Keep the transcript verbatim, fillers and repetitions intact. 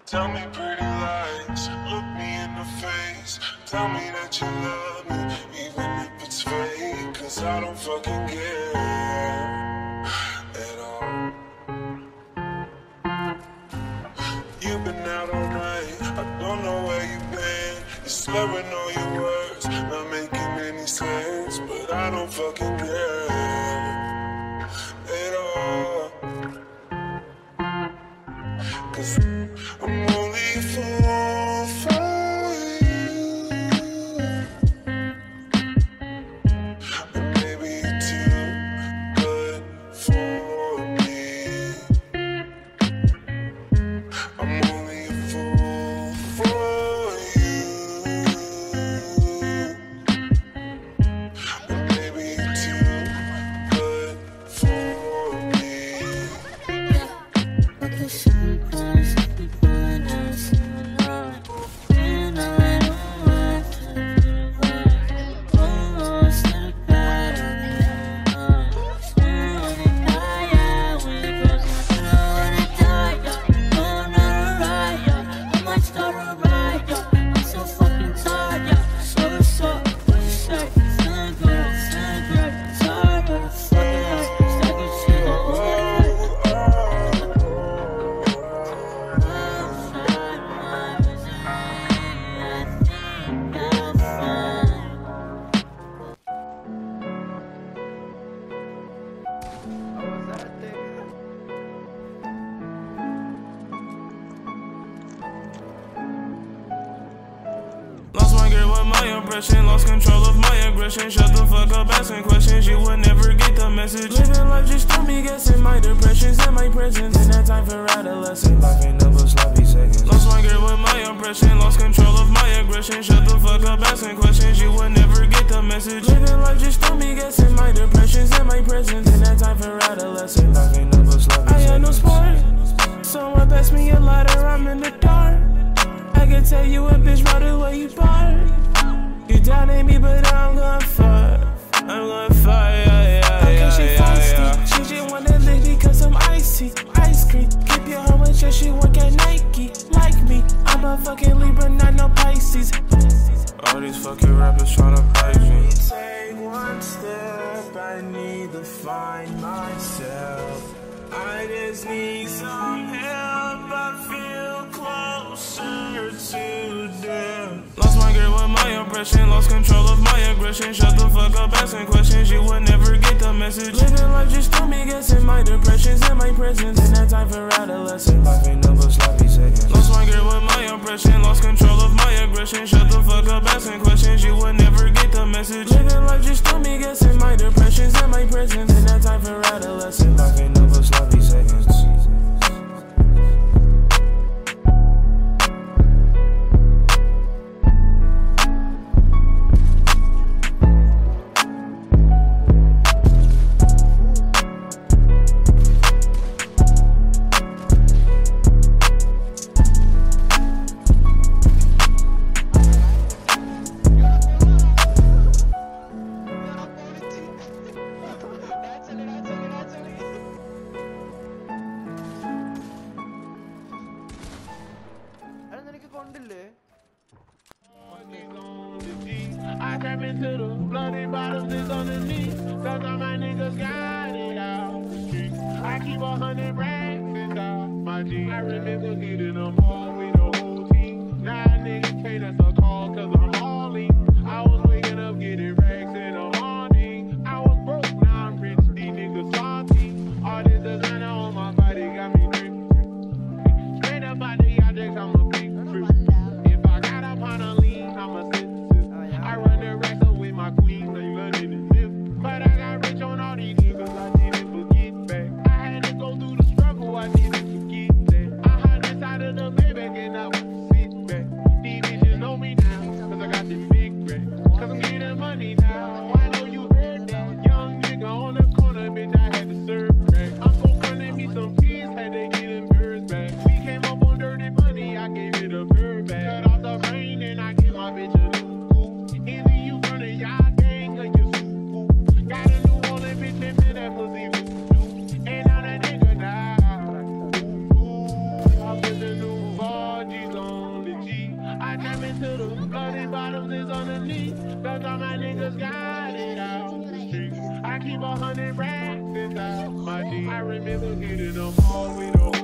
Tell me pretty lies, look me in the face. Tell me that you love me, even if it's fake. Cause I don't fucking care at all. You've been out all night, I don't know where you've been. You're slurring all your words, not making any sense. But I don't fucking care at all. Cause I'm only a fool for you, and maybe you're too good for me. I'm only a fool for you, and maybe you're too good for me. Lost my grip with my impression, lost control of my aggression. Shut the fuck up asking questions, you would never get the message. Living life just threw me guessing, my depressions and my presence. In that time for adolescence, life ain't number sloppy seconds. Lost my grip with my impression, lost control of my aggression. Shut the fuck up asking questions, you would never get the message. Living life just threw me guessing, my depressions and my presence. In that time for adolescence, life ain't number sloppy seconds. I had no sport, someone passed me a lighter, I'm in the dark. I can tell you a bitch by the way you park. You doubted me, but I'm gonna fuck. I'm gonna fuck, yeah, yeah, okay, yeah, she feisty. Yeah, yeah. She just wanna lick me cause I'm icy. Ice cream, keep your hoe in check, she work at Nike. Like me, I'm a fucking Libra, not no Pisces. All these fucking rappers tryna price me. Take one step, I need to find myself. I just need some help, I feel closer to them. Lost my grip with my impression, lost control of my aggression. Shut the fuck up asking questions, you would never get the message. Living life just threw me guessing, my depressions and my presence. In that time for adolescence, life ain't number sloppy seconds. Lost my grip with my impression, lost control of my aggression. Shut the fuck up asking questions, you would never get the message. Living life just threw me guessing, my depressions and my presence. In that time for adolescence, life ain't number sloppy seconds. I trap into the bloody bottles is underneath. Cause all my niggas got it out the street. I keep a hundred racks inside my jeans. I remember getting them all with the whole team. Now niggas pay that's a call cause I'm hauling. I was waking up getting racks in the morning. I was broke, now I'm rich, these niggas salty. All this designer on my body got me dripping. Straight up out the objects, I'm a big trip. If I got up on a lean, I'm a sit. I run the racks up with my queen, they learning to live. But I got rich on all these niggas, I didn't forget back. I had to go through the struggle, I didn't forget that. I hide inside of the Maybach and I would sit back. These bitches know me bottles is underneath. Cause all my niggas got it out the street. I keep a hundred racks inside my jeans. I remember hitting them all with a